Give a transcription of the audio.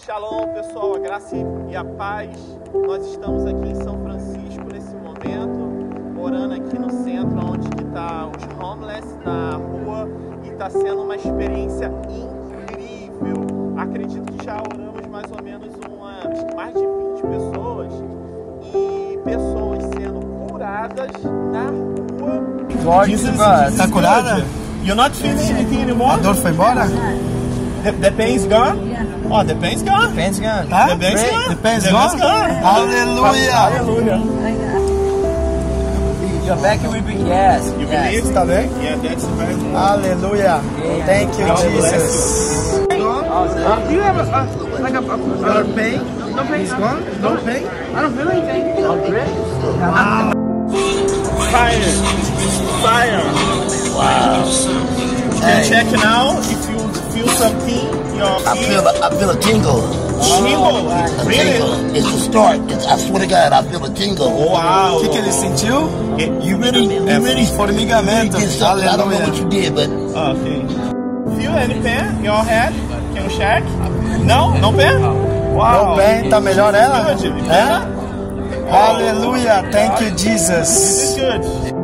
Shalom, pessoal, a graça e a paz. Nós estamos aqui em São Francisco nesse momento, orando aqui no centro, onde está os homeless na rua, e está sendo uma experiência incrível. Acredito que já oramos mais ou menos mais de 20 pessoas, e pessoas sendo curadas na rua. Jesus, tá curada? You're not feeling anything anymore? A dor foi embora? The pain's gone? Oh, the pain's gone. The pain's gone. Tá? The pain's gone. The pain's The gone. pain's gone. Hallelujah. Hallelujah. You're back with me, yes. You believe? Tá bem? Yeah, that's very good. Hallelujah. Thank you, God Jesus. Do you have a pain? No pain? It's gone? No pain? I don't feel anything. Fire. Fire. Wow. You can check now if you feel something. I feel a tingle. Tingle? A Really? tingle. It's the start. I swear to God, I feel a tingle. Wow. O que ele sentiu? You really Formigamento. did something. I don't know what you did, but Okay. Feel any pain in your head? Can you check? No? No pain? Wow. Tô bem, tá melhor ela? Good. É? Hallelujah. Thank you, Jesus. This is good.